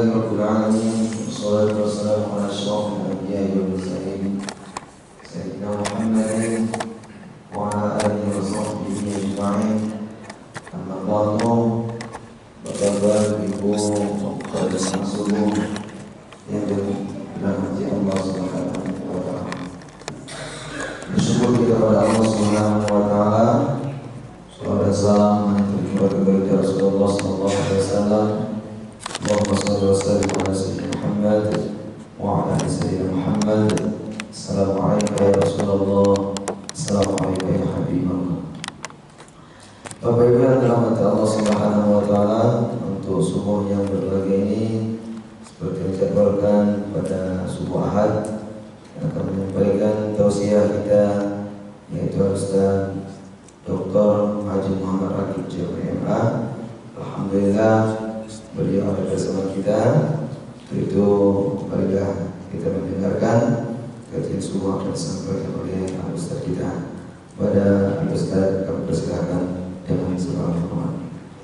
Alhamdulillahirabbil alamin. Wassalatu wassalamu ala asyrofil anbiya'i wal mursalin sayyidina Muhammadin wa ala alihi wa sahbihi ajma'in. Amma ba'du. Bapak Ibu saudara seluruh yang dirahmati Allah Subhanahu wa taala. Bersyukur kita kepada Allah Subhanahu wa taala. Salawat dan salam kepada Rasulullah sallallahu alaihi wasallam. Allahumma shalli wa sallim ala sayyidina Muhammad wa ala ali sayyidina Muhammad. Assalamualaikum ya Rasulullah. Assalamualaikum ya Habibullah. Bapak Ibu yang dirahmati Allah Subhanahu wa taala, untuk subuh yang berbahagia ini seperti yang dijadwalkan pada subuh Ahad yang akan menyampaikan tausiah kita, yaitu Ustaz Dr. Haji Muhammad Rakib JMA. Alhamdulillah beliau ada bersama kita. Itu marilah kita mendengarkan kajian subuh yang disampaikan oleh Ustaz kita. Pada Ustaz kami persilakan dengan segala hormat.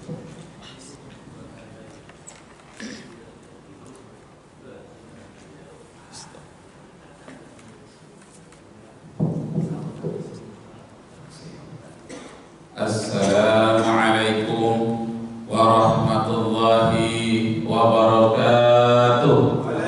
Assalamualaikum warahmatullahi wabarakatuh.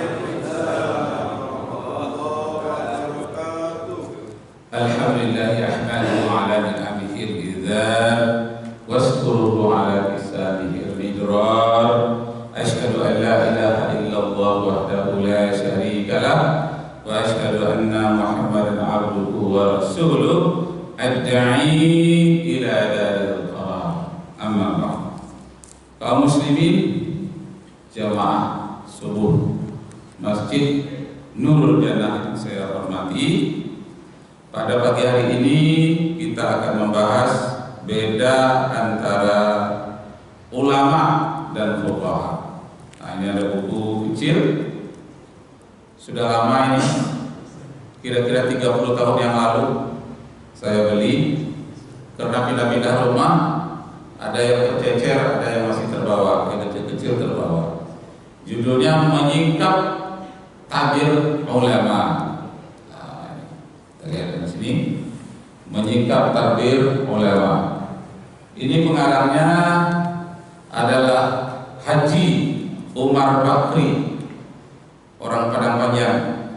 Alhamdulillahi ahmaduhu ala ni'amihi al-izhar waskuruhu ala kisamihi al-idrar. Ashhadu an la ilaha illallah wahdahu la syarika lah wa ashhadu anna Muhammadan abduhu wa rasuluh ad-da'i ila daril qarar. Amma ba'd. Kaum muslimin jamaah subuh Masjid Nurul Jannah yang saya hormati, pada pagi hari ini kita akan membahas beda antara ulama dan fuqaha. Nah, ini ada buku kecil, sudah lama ini, kira-kira 30 tahun yang lalu saya beli, karena pindah-pindah rumah, ada yang tercecer, ada yang masih terbawa, yang kecil-kecil terbawa. Judulnya Menyingkap Tabir Ulama. Nah, kita lihat di sini, Menyingkap Tabir Ulama. Ini pengarangnya adalah Haji Umar Bakri, orang Padang Panjang,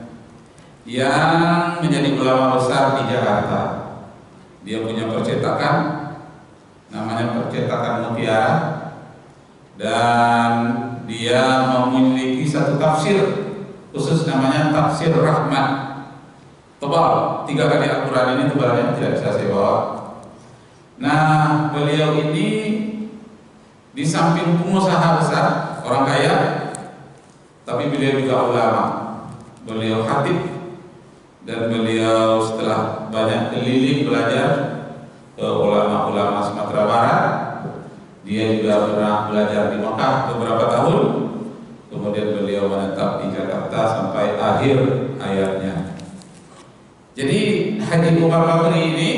yang menjadi ulama besar di Jakarta. Dia punya percetakan, namanya Percetakan Mutiara, dan dia memiliki satu tafsir khusus namanya Tafsir Rahmat. Tebal, 3 kali Al-Quran, ini tebalnya tidak bisa saya bawa. Nah, beliau ini di samping pengusaha besar, orang kaya, tapi beliau juga ulama. Beliau khatib, dan beliau setelah banyak keliling belajar ke ulama-ulama Sumatera Barat, dia juga pernah belajar di Mekah beberapa tahun. Kemudian beliau menetap di Jakarta sampai akhir hayatnya. Jadi Haji Umar Bakri ini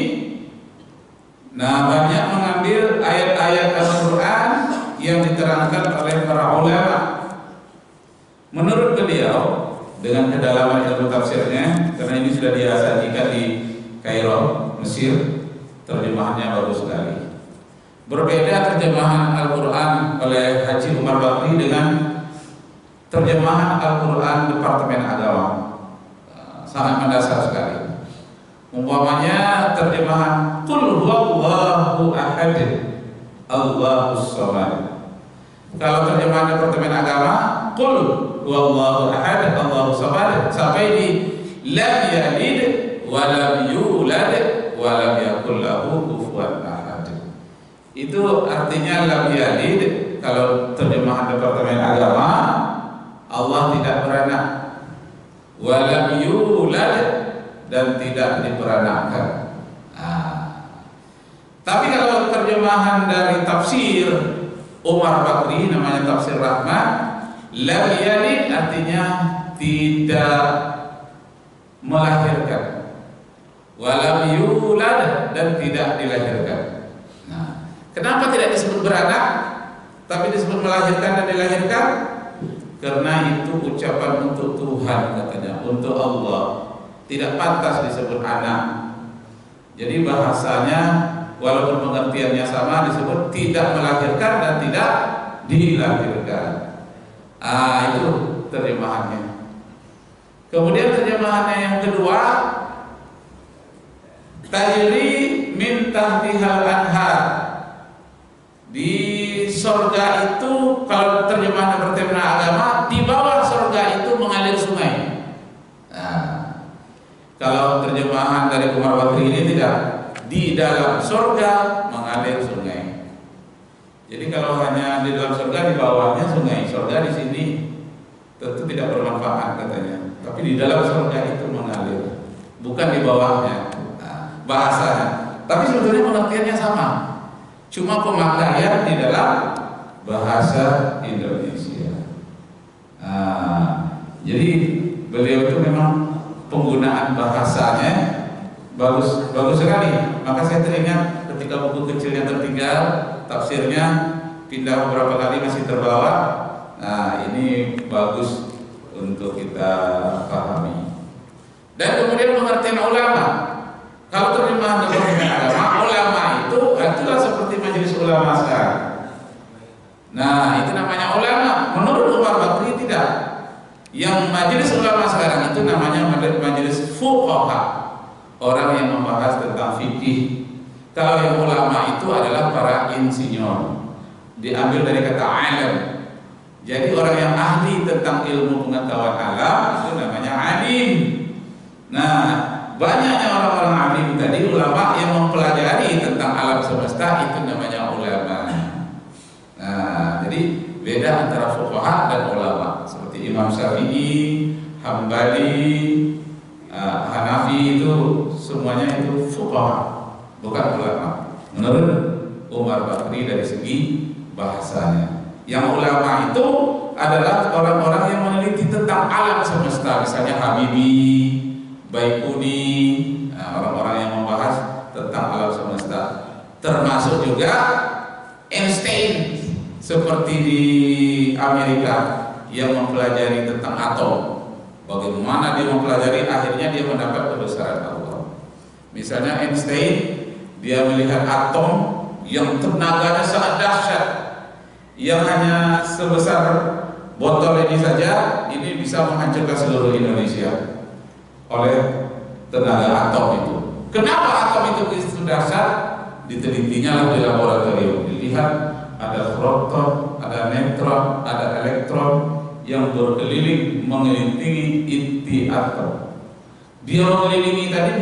banyak mengambil ayat-ayat Al-Quran yang diterangkan oleh para ulama. Menurut beliau, dengan kedalaman ilmu tafsirnya, karena ini sudah disajikan di Kairo, Mesir, terjemahannya bagus sekali. Berbeda terjemahan Al-Quran oleh Haji Umar Bakri dengan terjemahan Al-Quran Departemen Agama. Sangat mendasar sekali. Umpamanya terjemahan Qul huwallahu ahad Allahus samad. Kalau terjemahan Departemen Agama, Qul huwallahu ahad Allahus samad, sampai di lam yalid wa lam yulad wa lam yakul lahu kufuwan ahad. Itu artinya lam yalid, kalau terjemahan Departemen Agama, Allah tidak beranak. Wa lam yulad, dan tidak diperanakkan. Tapi kalau terjemahan dari tafsir Umar Bakri, namanya Tafsir Rahmat, lam yalid artinya tidak melahirkan, walam yulad, dan tidak dilahirkan. Kenapa tidak disebut beranak tapi disebut melahirkan dan dilahirkan? karena itu ucapan untuk Tuhan katanya, untuk Allah, tidak pantas disebut anak. Jadi bahasanya walaupun pengertiannya sama disebut tidak melahirkan dan tidak dilahirkan. Itu terjemahannya. Kemudian terjemahannya yang kedua, tajri min tahtihal anhar. Di sorga itu, kalau terjemahan bertema agama, di bawah sorga itu mengalir sungai. Kalau terjemahan dari Umar Bakri ini tidak, di dalam sorga mengalir sungai. Jadi kalau hanya di dalam sorga, di bawahnya sungai, sorga di sini tentu tidak bermanfaat katanya. Tapi di dalam sorga itu mengalir, bukan di bawahnya. Bahasanya, tapi sebetulnya pengertiannya sama. Cuma pemakaian di dalam bahasa Indonesia. Jadi beliau itu memang penggunaan bahasanya bagus sekali. Maka saya teringat ketika buku kecil yang tertinggal, tafsirnya pindah beberapa kali masih terbawa. Nah, ini bagus untuk kita pahami. Dan kemudian pengertian ulama. Kalau terjemahan dari agama, ulama itu itulah seperti majelis ulama sekarang. Nah, itu namanya ulama. Menurut Umar Bakri tidak. Yang majelis ulama sekarang itu namanya majelis fuqaha, orang yang membahas tentang fikih. Kalau yang ulama itu adalah para insinyur, diambil dari kata alim. Jadi orang yang ahli tentang ilmu pengetahuan alam itu namanya alim. Nah, banyaknya orang-orang alim tadi, ulama yang mempelajari tentang alam semesta, itu namanya ulama. Nah, jadi beda antara fuqaha dan ulama. Seperti Imam Syafi'i, Hambali, Hanafi, itu semuanya itu fuqaha, bukan ulama. Menurut Umar Bakri dari segi bahasanya, yang ulama itu adalah orang-orang yang meneliti tentang alam semesta, misalnya Habibie, Baikuni, orang-orang yang membahas tentang alam semesta. Termasuk juga Einstein, seperti di Amerika, yang mempelajari tentang atom. Bagaimana dia mempelajari, akhirnya dia mendapat kebesaran Allah. Misalnya Einstein, dia melihat atom yang tenaganya sangat dahsyat, yang hanya sebesar botol ini saja, ini bisa menghancurkan seluruh Indonesia oleh tenaga atom itu. Kenapa atom itu begitu dahsyat? Ditelitinya di laboratorium, dilihat ada proton, ada neutron, ada elektron yang berkeliling mengelilingi inti atom. Dia mengelilingi tadi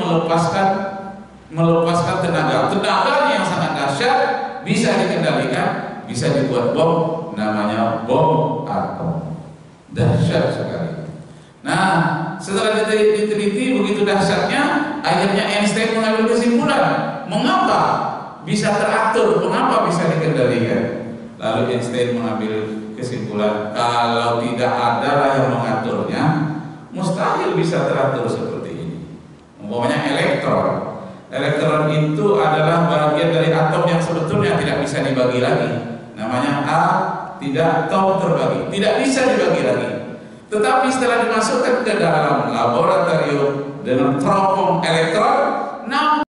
melepaskan tenaganya yang sangat dahsyat, bisa dikendalikan, bisa dibuat bom, namanya bom atom. Dahsyat sekali. Nah, setelah diteliti begitu dahsyatnya, akhirnya Einstein mengambil kesimpulan, mengapa bisa teratur, mengapa bisa dikendalikan. Lalu Einstein mengambil kesimpulan, kalau tidak ada yang mengaturnya, mustahil bisa teratur seperti ini. Umpamanya elektron. Elektron itu adalah bagian dari atom yang sebetulnya tidak bisa dibagi lagi. Namanya A, tidak tahu terbagi, tidak bisa dibagi lagi. Tetapi setelah dimasukkan ke dalam laboratorium dengan teropong elektron, nampak